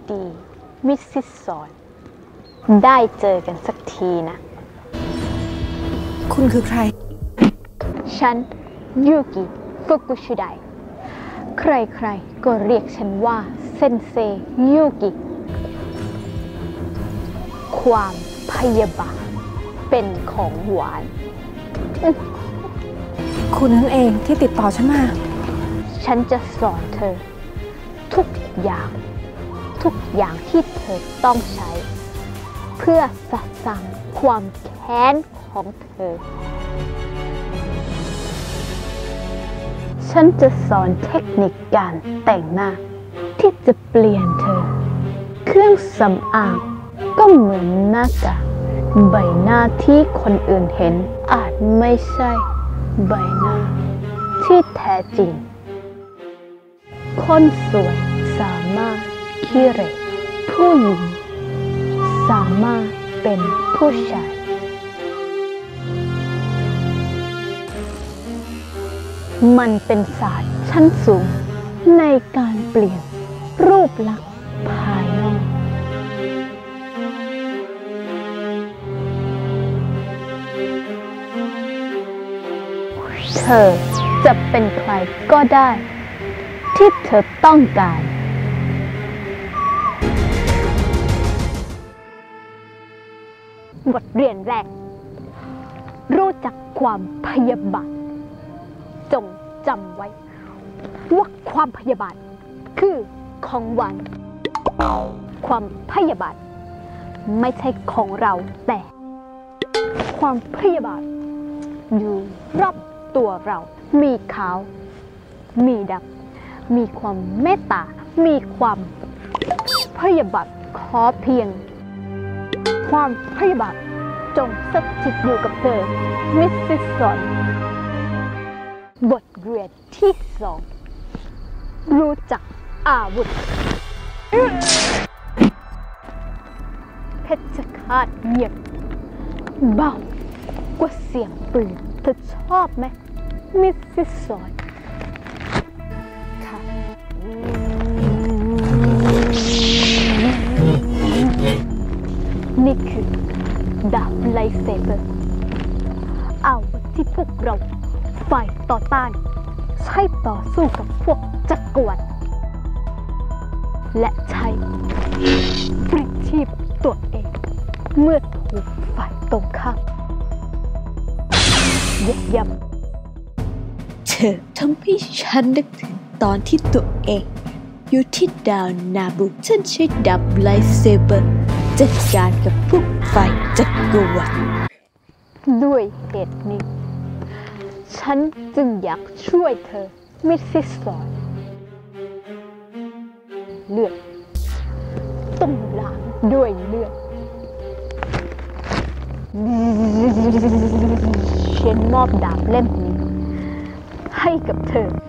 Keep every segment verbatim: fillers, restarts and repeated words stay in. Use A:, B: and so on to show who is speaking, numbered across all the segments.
A: ดีมิสซิสซอนได้เจอกันสักทีนะ
B: คุณคือใคร
A: ฉันยูกิฟุกุชิไดใครๆก็เรียกฉันว่าเซนเซยูกิความพยาบาทเป็นของหวาน
B: คุณนั่นเองที่ติดต่อฉันมา
A: ฉันจะสอนเธอทุกอย่างทุกอย่างที่เธอต้องใช้เพื่อสะสางความแค้นของเธอฉันจะสอนเทคนิคการแต่งหน้าที่จะเปลี่ยนเธอเครื่องสำอางก็เหมือนหน้ากากใบหน้าที่คนอื่นเห็นอาจไม่ใช่ใบหน้าที่แท้จริงคนสวยสามารถขี้เหร่ผู้หญิงสามารถเป็นผู้ชายมันเป็นศาสตร์ชั้นสูงในการเปลี่ยนรูปลักษณ์ภายนอกเธอจะเป็นใครก็ได้ที่เธอต้องการบทเรียนแรกรู้จักความพยาบาทจงจำไว้ว่าความพยาบาทคือของหวานความพยาบาทไม่ใช่ของเราแต่ความพยาบาทอยู่รอบตัวเรามีขาวมีดำมีความเมตตามีความพยาบาทขอเพียงความพยาบาทจงสถิตอยู่กับเธอมิสซิสซอนบทเรียนที่สองรู้จักอาวุธเพชฌฆาตเงียบเบากว่าเสียงปืนเธอชอบไหมมิสซิสซอนค่ะนี่คือดาบไลท์เซเบอร์อาวุธที่พวกเราฝ่ายต่อต้านใช้ต่อสู้กับพวกจักรวรรดิและใช้ปลิดชีพตัวเองเมื่อถูกฝ่ายตรงข้ามเหยียบย่ำ
C: เธอทำให้ฉันนึกถึงตอนที่ตัวเองอยู่ที่ดาวนาบุฉันใช้ดาบไลท์เซเบอร์จัดการกับพวกฝ่ายจักรวรรดิ
A: ด้วยเหตุนี้ฉันจึงอยากช่วยเธอมิสซิสซอนเลือดต้องล้างด้วยเลือดฉันมอบดาบเล่มนี้ให้กับเธอ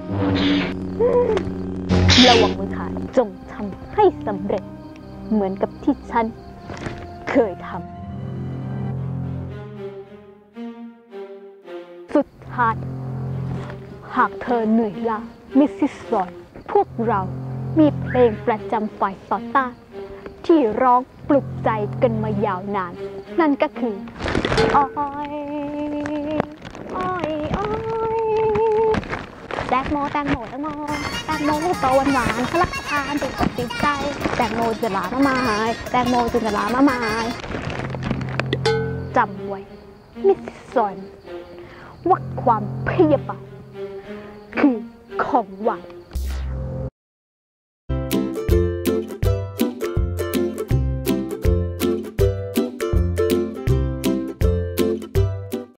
A: ระวังมือขาดจงทำให้สำเร็จเหมือนกับที่ฉันเคยทำสุดท้ายหากเธอเหนื่อยล้ามิสซิสซอนพวกเรามีเพลงประจำฝ่ายต่อต้านที่ร้องปลุกใจกันมายาวนานนั่นก็คืออ้อยอ้อยอ้อยแตงโมแตงโมแตงโมแตงโมลูกโตหวานหวานพลักทานติดอกติดใจแตงโมจะหลามาไม้แตงโมจะหลามาไม้จำไว้มิสซิสซอนว่าความพยาบาทคือของหวาน